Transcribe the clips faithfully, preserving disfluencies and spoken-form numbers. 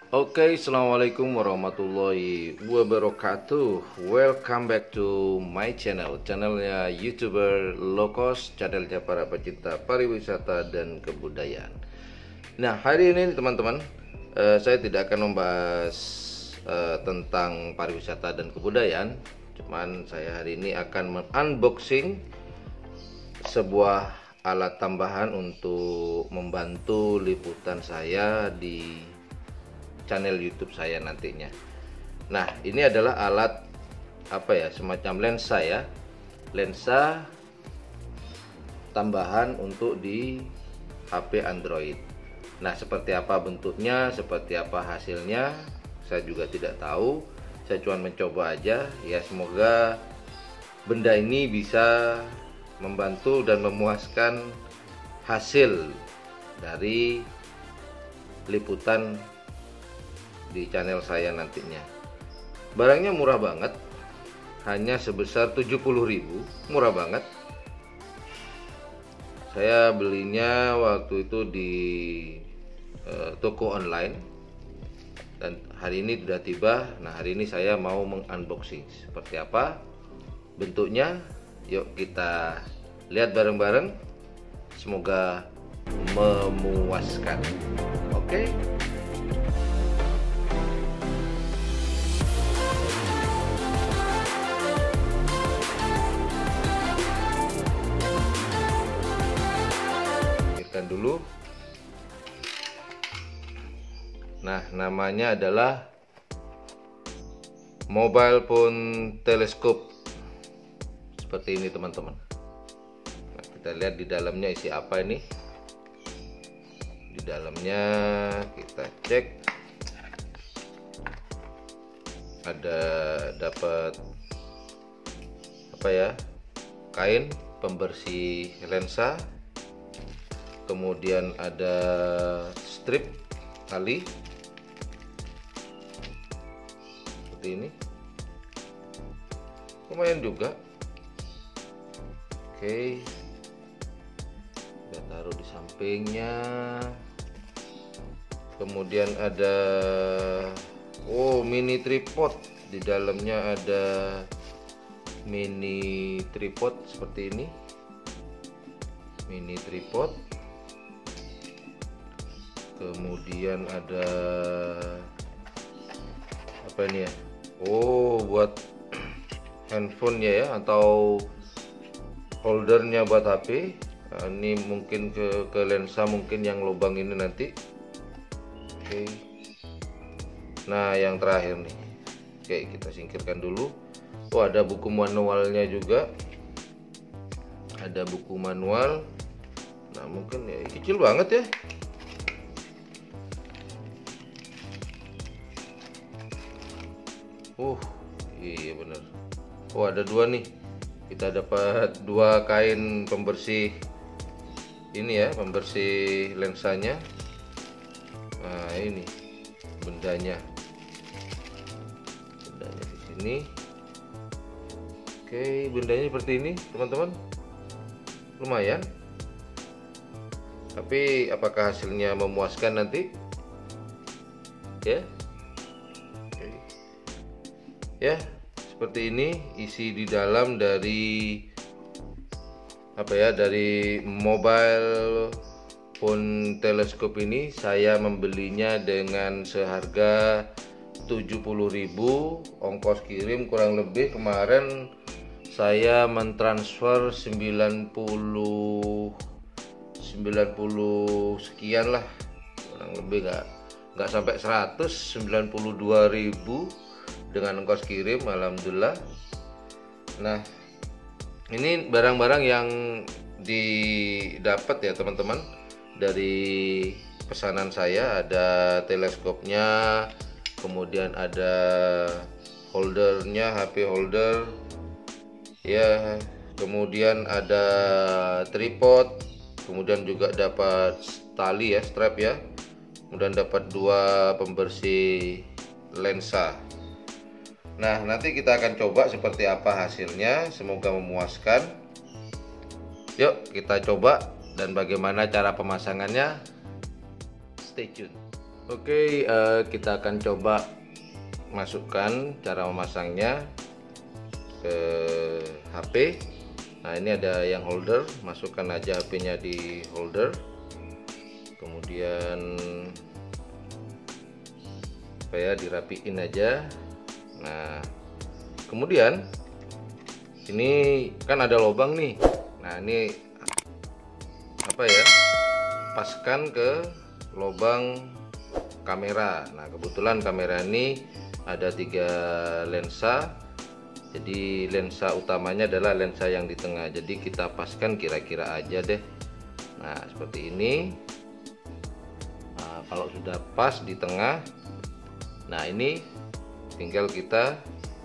Oke, assalamualaikum warahmatullahi wabarakatuh. Welcome back to my channel, channelnya YouTuber Low Cost, channelnya para pecinta pariwisata dan kebudayaan. Nah, hari ini teman-teman, eh, saya tidak akan membahas eh, tentang pariwisata dan kebudayaan. Cuman saya hari ini akan men-unboxing sebuah alat tambahan untuk membantu liputan saya di channel YouTube saya nantinya. Nah, ini adalah alat apa ya, semacam lensa ya, lensa tambahan untuk di H P Android. Nah, seperti apa bentuknya, seperti apa hasilnya, saya juga tidak tahu. Saya cuma mencoba aja. Ya, semoga benda ini bisa membantu dan memuaskan hasil dari liputan di channel saya nantinya. Barangnya murah banget, hanya sebesar tujuh puluh ribu, murah banget. Saya belinya waktu itu di uh, toko online dan hari ini sudah tiba. Nah, hari ini saya mau mengunboxing seperti apa bentuknya. Yuk kita lihat bareng-bareng, semoga memuaskan. Oke. Dulu. Nah, namanya adalah mobile phone telescope. Seperti ini teman-teman. Nah, kita lihat di dalamnya isi apa ini. Di dalamnya kita cek. Ada dapat apa ya? Kain pembersih lensa. Kemudian ada strip tali seperti ini, lumayan juga. Oke, kita taruh di sampingnya. Kemudian ada oh mini tripod, di dalamnya ada mini tripod seperti ini, mini tripod. Kemudian ada apa ini ya? Oh, buat handphone ya, ya atau holdernya buat H P. Nah, ini mungkin ke ke lensa mungkin yang lubang ini nanti. Oke. Nah, yang terakhir nih. Oke, kita singkirkan dulu. Oh, ada buku manualnya juga. Ada buku manual. Nah, mungkin ya kecil banget ya. Uh, iya bener. Oh, ada dua nih. Kita dapat dua kain pembersih ini ya, pembersih lensanya. Nah, ini bendanya. Bendanya di sini. Oke, bendanya seperti ini, teman-teman. Lumayan. Tapi apakah hasilnya memuaskan nanti? Ya. Ya, seperti ini isi di dalam dari apa ya, dari mobile phone teleskop ini. Saya membelinya dengan seharga tujuh puluh ribu, ongkos kirim kurang lebih kemarin saya mentransfer sembilan puluh sekian lah, kurang lebih nggak nggak sampai seratus, sembilan puluh dua ribu dengan ongkos kirim, alhamdulillah. Nah, ini barang-barang yang didapat ya teman-teman dari pesanan saya. Ada teleskopnya, kemudian ada holdernya, H P holder ya, kemudian ada tripod, kemudian juga dapat tali ya, strap ya, kemudian dapat dua pembersih lensa. Nah, nanti kita akan coba seperti apa hasilnya, semoga memuaskan. Yuk kita coba, dan bagaimana cara pemasangannya, stay tune. Oke, uh, kita akan coba masukkan cara memasangnya ke H P. Nah, ini ada yang holder, masukkan aja H P-nya di holder. Kemudian apa ya, dirapiin aja. Nah, kemudian ini kan ada lubang nih. Nah, ini apa ya? Paskan ke lubang kamera. Nah, kebetulan kamera ini ada tiga lensa. Jadi lensa utamanya adalah lensa yang di tengah. Jadi kita paskan kira-kira aja deh. Nah, seperti ini. Nah, kalau sudah pas di tengah, nah ini tinggal kita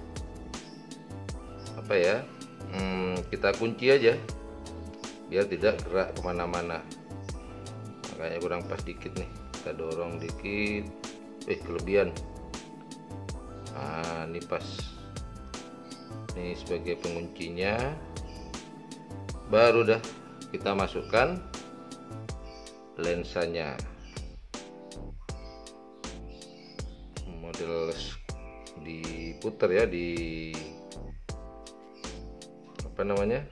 apa ya? Hmm, kita kunci aja biar tidak gerak kemana-mana. Makanya kurang pas dikit nih. Kita dorong dikit, eh kelebihan. Nah, ini pas. Ini sebagai penguncinya. Baru dah kita masukkan lensanya. Model diputar ya, di apa namanya?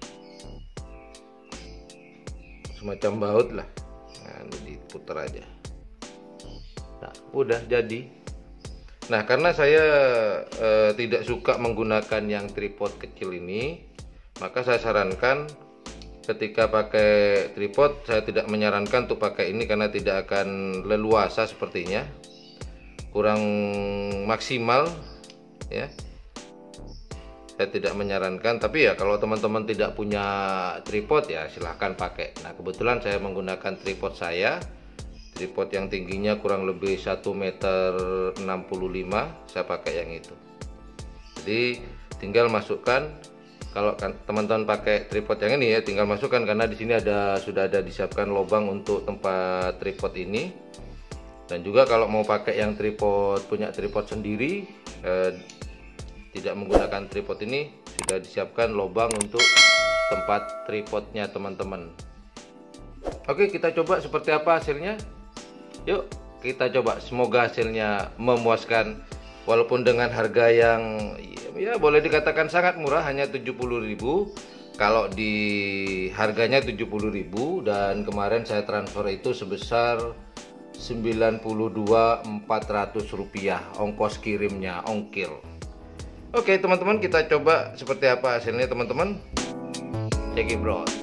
Semacam baut lah. Nah, ini diputar aja. Nah, udah jadi. Nah, karena saya e, tidak suka menggunakan yang tripod kecil ini, maka saya sarankan ketika pakai tripod, saya tidak menyarankan untuk pakai ini karena tidak akan leluasa sepertinya, kurang maksimal ya. Saya tidak menyarankan, tapi ya kalau teman-teman tidak punya tripod ya silahkan pakai. Nah, kebetulan saya menggunakan tripod saya. Tripod yang tingginya kurang lebih satu meter enam puluh lima, saya pakai yang itu. Jadi tinggal masukkan, kalau kan teman-teman pakai tripod yang ini ya tinggal masukkan, karena di sini ada sudah ada disiapkan lubang untuk tempat tripod ini. Dan juga kalau mau pakai yang tripod, punya tripod sendiri, eh, tidak menggunakan tripod ini, sudah disiapkan lubang untuk tempat tripodnya teman-teman. Oke, kita coba seperti apa hasilnya. Yuk kita coba, semoga hasilnya memuaskan. Walaupun dengan harga yang ya boleh dikatakan sangat murah, hanya tujuh puluh ribu. Kalau di harganya tujuh puluh ribu, dan kemarin saya transfer itu sebesar sembilan puluh dua ribu empat ratus rupiah ongkos kirimnya, ongkir. Oke teman-teman, kita coba seperti apa hasilnya teman-teman. Check it bro.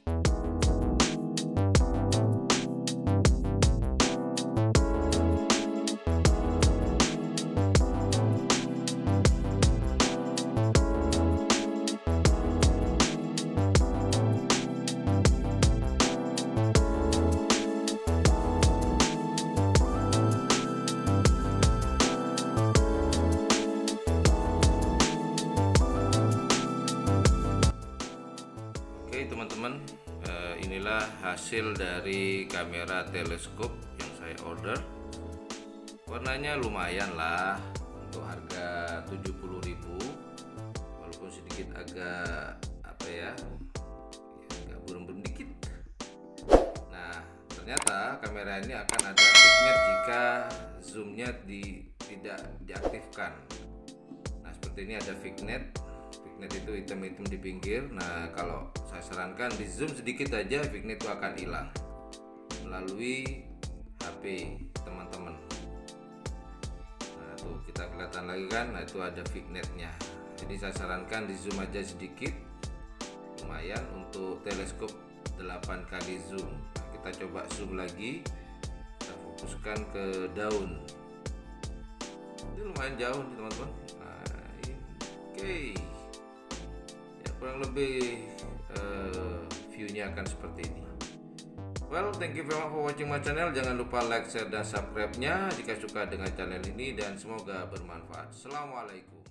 Teman-teman, eh, inilah hasil dari kamera teleskop yang saya order. Warnanya lumayan lah untuk harga tujuh puluh ribu, walaupun sedikit agak apa ya, ya agak burem-burem dikit. Nah, ternyata kamera ini akan ada fignet jika zoomnya di, tidak diaktifkan. Nah, seperti ini ada fignet. Fignet itu hitam-hitam di pinggir. Nah, kalau saya sarankan di zoom sedikit aja, fignet itu akan hilang melalui H P teman-teman. Nah, tuh kita kelihatan lagi kan. Nah, itu ada fignetnya. Jadi saya sarankan di zoom aja sedikit, lumayan untuk teleskop delapan kali zoom. Nah, kita coba zoom lagi, kita fokuskan ke daun. Ini lumayan jauh nih teman-teman. Nah, oke okay. Kurang lebih uh, view-nya akan seperti ini. Well, thank you very much for watching my channel. Jangan lupa like, share, dan subscribe-nya jika suka dengan channel ini, dan semoga bermanfaat. Assalamualaikum.